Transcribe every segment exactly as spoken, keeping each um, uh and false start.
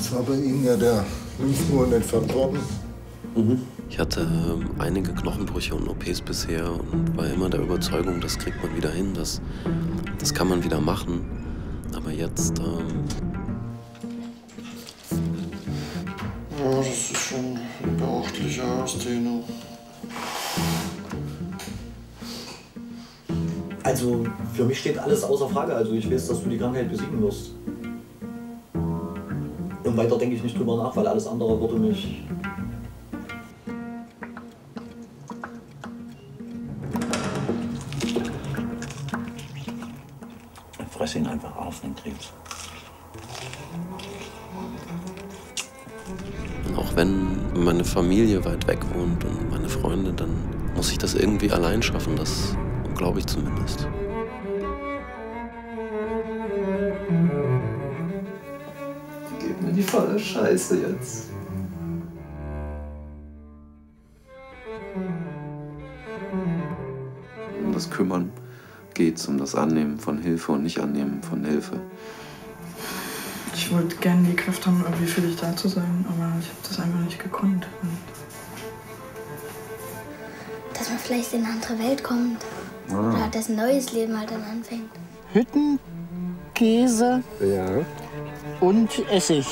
Jetzt war bei Ihnen ja der Lymphknoten entfernt worden. Mhm. Ich hatte ähm, einige Knochenbrüche und O Ps bisher und war immer der Überzeugung, das kriegt man wieder hin, das, das kann man wieder machen. Aber jetzt... Ähm ja, das ist schon eine beachtliche Ausdehnung. Also, für mich steht alles außer Frage. Also, ich weiß, dass du die Krankheit besiegen wirst. Und weiter denke ich nicht drüber nach, weil alles andere würde mich... Ich fress ihn einfach auf, den Krebs. Und auch wenn meine Familie weit weg wohnt und meine Freunde, dann muss ich das irgendwie allein schaffen. Das glaube ich zumindest. Die geben mir die volle Scheiße jetzt. Um das Kümmern geht's, um das Annehmen von Hilfe und Nicht-Annehmen von Hilfe. Ich wollte gerne die Kraft haben, irgendwie für dich da zu sein, aber ich habe das einfach nicht gekonnt. Dass man vielleicht in eine andere Welt kommt. Ah. Oder dass ein neues Leben halt dann anfängt. Hütten, Käse Ja. und Essig.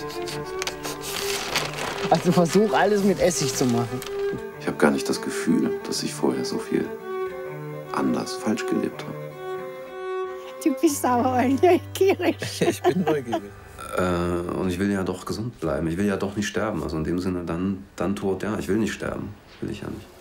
Also versuch alles mit Essig zu machen. Ich habe gar nicht das Gefühl, dass ich vorher so viel anders, falsch gelebt habe. Du bist aber neugierig. Ich bin neugierig. Äh, und ich will ja doch gesund bleiben. Ich will ja doch nicht sterben. Also in dem Sinne dann, dann tot, ja. Ich will nicht sterben. Will ich ja nicht.